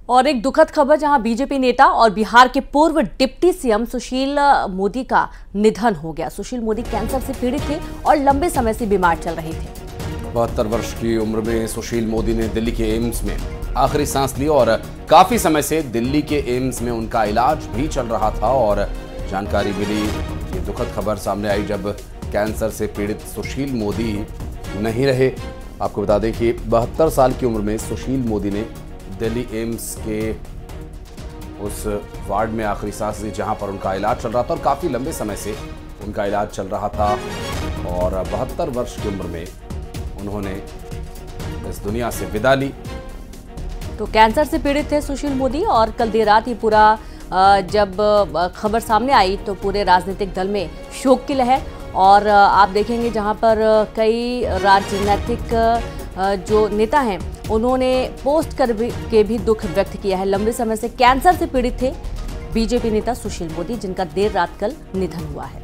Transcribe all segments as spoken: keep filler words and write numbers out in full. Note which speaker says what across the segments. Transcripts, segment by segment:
Speaker 1: और एक दुखद खबर, जहां बीजेपी नेता और बिहार के पूर्व डिप्टी सीएम सुशील मोदी का निधन हो गया। सुशील मोदी कैंसर से पीड़ित थे और लंबे समय से बीमार चल रहे थे।
Speaker 2: बहत्तर वर्ष की उम्र में सुशील मोदी ने दिल्ली के एम्स में आखिरी सांस ली और काफी समय से दिल्ली के एम्स में उनका इलाज भी चल रहा था। और जानकारी मिली, ये दुखद खबर सामने आई जब कैंसर से पीड़ित सुशील मोदी नहीं रहे। आपको बता दें कि बहत्तर साल की उम्र में सुशील मोदी ने दिल्ली एम्स के उस वार्ड में आखिरी सांस ली जहां पर उनका इलाज चल रहा था और काफ़ी लंबे समय से उनका इलाज चल रहा था। और बहत्तर वर्ष की उम्र में उन्होंने इस दुनिया से विदा ली।
Speaker 1: तो कैंसर से पीड़ित थे सुशील मोदी और कल देर रात ही पूरा जब खबर सामने आई तो पूरे राजनीतिक दल में शोक की लहर। और आप देखेंगे जहां पर कई राजनीतिक जो नेता हैं उन्होंने पोस्ट कर भी, के भी दुख व्यक्त किया है। लंबे समय से कैंसर से पीड़ित थे बीजेपी नेता सुशील मोदी, जिनका देर रात कल निधन हुआ है।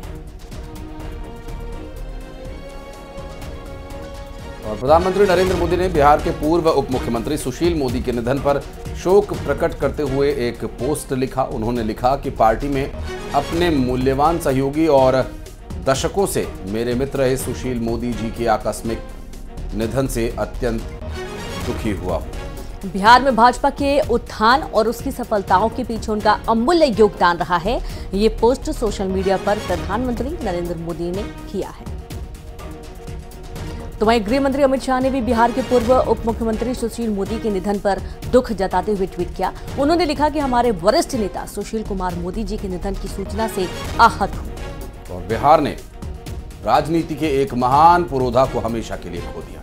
Speaker 2: और प्रधानमंत्री नरेंद्र मोदी ने बिहार के पूर्व उप मुख्यमंत्री सुशील मोदी के निधन पर शोक प्रकट करते हुए एक पोस्ट लिखा। उन्होंने लिखा कि पार्टी में अपने मूल्यवान सहयोगी और दशकों से मेरे मित्र रहे सुशील मोदी जी के आकस्मिक निधन से अत्यंत दुखी हुआ।
Speaker 1: बिहार में भाजपा के उत्थान और उसकी सफलताओं के पीछे उनका अमूल्य योगदान रहा है। ये पोस्ट सोशल मीडिया पर प्रधानमंत्री नरेंद्र मोदी ने किया है। तो वहीं गृह मंत्री अमित शाह ने भी बिहार के पूर्व उप मुख्यमंत्री सुशील मोदी के निधन पर दुख जताते हुए ट्वीट किया। उन्होंने लिखा कि हमारे वरिष्ठ नेता सुशील कुमार मोदी जी के निधन की सूचना से आहत हूं।
Speaker 2: और बिहार ने राजनीति के एक महान पुरोधा को हमेशा के लिए खो दिया।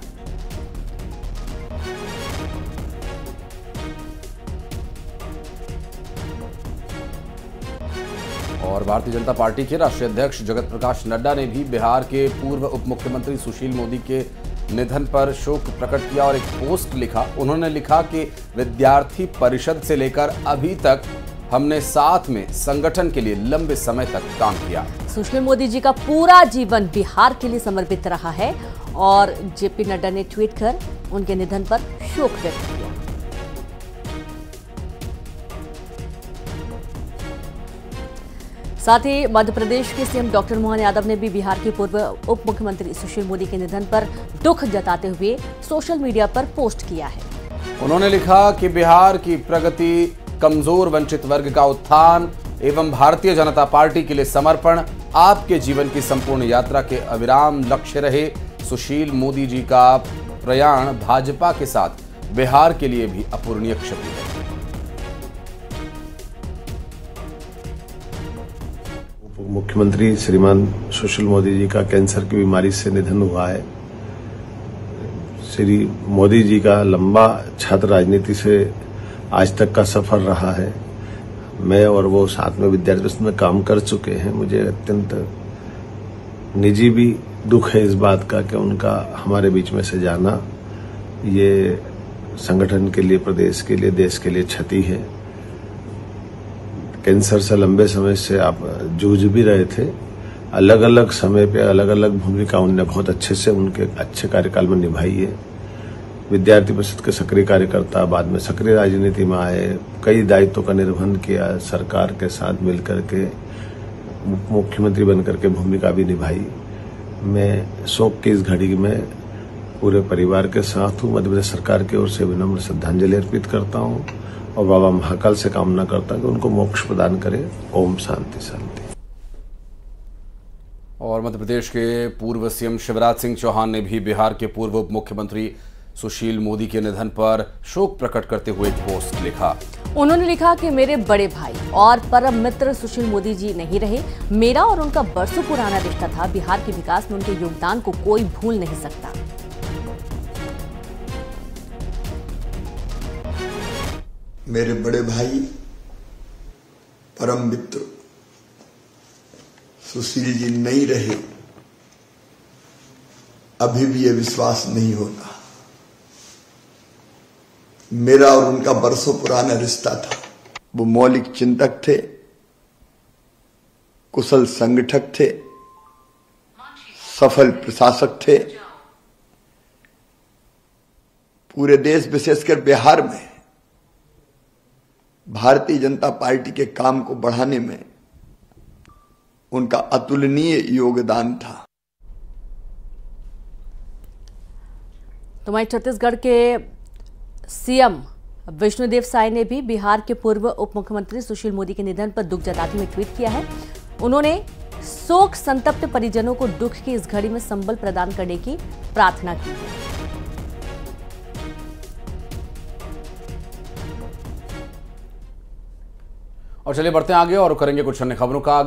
Speaker 2: और भारतीय जनता पार्टी के राष्ट्रीय अध्यक्ष जगत प्रकाश नड्डा ने भी बिहार के पूर्व उप मुख्यमंत्री सुशील मोदी के निधन पर शोक प्रकट किया और एक पोस्ट लिखा। उन्होंने लिखा कि विद्यार्थी परिषद से लेकर अभी तक हमने साथ में संगठन के लिए लंबे समय तक काम किया।
Speaker 1: सुशील मोदी जी का पूरा जीवन बिहार के लिए समर्पित रहा है और जेपी नड्डा ने ट्वीट कर उनके निधन पर शोक व्यक्त किया। साथ ही मध्य प्रदेश के सीएम डॉक्टर मोहन यादव ने भी बिहार के पूर्व उप मुख्यमंत्री सुशील मोदी के निधन पर दुख जताते हुए सोशल मीडिया पर पोस्ट किया है।
Speaker 2: उन्होंने लिखा कि बिहार की प्रगति, कमजोर वंचित वर्ग का उत्थान एवं भारतीय जनता पार्टी के लिए समर्पण आपके जीवन की संपूर्ण यात्रा के अविराम लक्ष्य रहे। सुशील मोदी जी का प्रयाण भाजपा के साथ बिहार के लिए भी अपूरणीय क्षति है।
Speaker 3: उप मुख्यमंत्री श्रीमान सुशील मोदी जी का कैंसर की बीमारी से निधन हुआ है। श्री मोदी जी का लंबा छात्र राजनीति से आज तक का सफर रहा है। मैं और वो साथ में विद्यार्थी में काम कर चुके हैं। मुझे अत्यंत निजी भी दुख है इस बात का कि उनका हमारे बीच में से जाना ये संगठन के लिए, प्रदेश के लिए, देश के लिए क्षति है। कैंसर से लंबे समय से आप जूझ भी रहे थे। अलग अलग समय पे अलग अलग भूमिका उनने बहुत अच्छे से उनके अच्छे कार्यकाल में निभाई है। विद्यार्थी परिषद के सक्रिय कार्यकर्ता, बाद में सक्रिय राजनीति में आए, कई दायित्वों का निर्वहन किया, सरकार के साथ मिलकर के मुख्यमंत्री बनकर के भूमिका भी निभाई। मैं शोक की इस घड़ी में पूरे परिवार के साथ हूँ। मध्य प्रदेश सरकार की ओर से विनम्र श्रद्धांजलि अर्पित करता हूँ और बाबा महाकाल से कामना करता हूँ कि उनको मोक्ष प्रदान करे। ओम शांति शांति।
Speaker 2: और मध्य प्रदेश के पूर्व सीएम शिवराज सिंह चौहान ने भी बिहार के पूर्व उप मुख्यमंत्री सुशील मोदी के निधन पर शोक प्रकट करते हुए एक पोस्ट लिखा।
Speaker 1: उन्होंने लिखा कि मेरे बड़े भाई और परम मित्र सुशील मोदी जी नहीं रहे। मेरा और उनका बरसों पुराना रिश्ता था। बिहार के विकास में उनके योगदान को कोई भूल नहीं सकता।
Speaker 4: मेरे बड़े भाई, परम मित्र सुशील जी नहीं रहे। अभी भी यह विश्वास नहीं होता। मेरा और उनका बरसों पुराना रिश्ता था। वो मौलिक चिंतक थे, कुशल संगठक थे, सफल प्रशासक थे। पूरे देश विशेषकर बिहार में भारतीय जनता पार्टी के काम को बढ़ाने में उनका अतुलनीय योगदान था।
Speaker 1: तो वहीं छत्तीसगढ़ के सीएम विष्णुदेव साय ने भी बिहार के पूर्व उप मुख्यमंत्री सुशील मोदी के निधन पर दुख जताते हुए ट्वीट किया है। उन्होंने शोक संतप्त परिजनों को दुख की इस घड़ी में संबल प्रदान करने की प्रार्थना की है।
Speaker 2: और चलिए बढ़ते हैं आगे और करेंगे कुछ अन्य खबरों का।